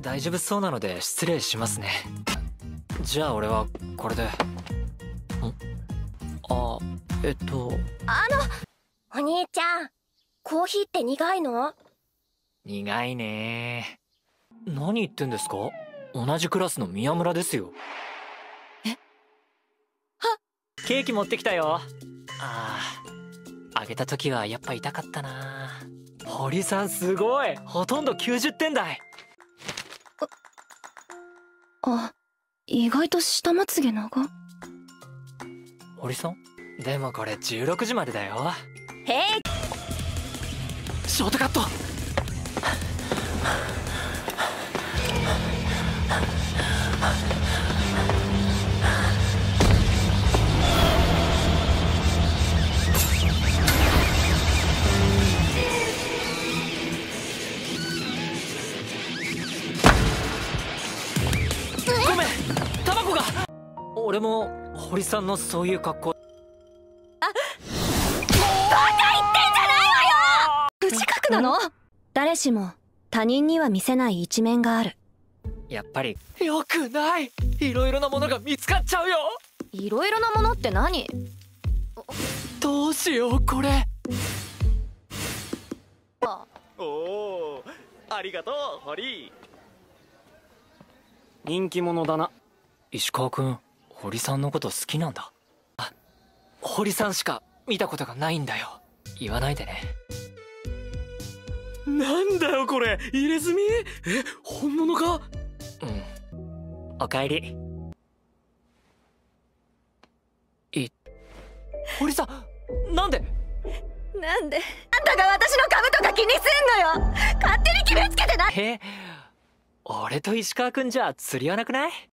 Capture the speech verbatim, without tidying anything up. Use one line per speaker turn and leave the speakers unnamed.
大丈夫そうなので失礼しますね。じゃあ俺はこれで。んあえっと
あのお兄ちゃん、コーヒーって苦いの？
苦いね。何言ってんですか？同じクラスの宮村ですよ。
え？は
ケーキ持ってきたよ。ああ、あげた時はやっぱ痛かったな。堀さんすごい、ほとんどきゅうじゅってん台。
あ、意外と下まつげ長。
堀さんでもこれじゅうろくじまでだよ。
へえ。
ショートカット。ごめん、タバコが。俺も堀さんのそういう格好。あ、
バカ言ってんじゃないわよ。不自覚なの？誰しも他人には見せない一面がある。
やっぱり良くない。いろいろなものが見つかっちゃうよ。
いろいろなものって何？
どうしようこれ。
おお、ありがとう堀。
人気者だな。石川くん、堀さんのこと好きなんだ。あ、堀さんしか見たことがないんだよ。言わないでね。
なんだよこれ、入れ墨？え、本物か？
うん。おかえり。い、堀さん、なんで？
なんであんたが私の株とか気にすんのよ。勝手に決めつけてない。
え、俺と石川くんじゃ釣り合わなくない？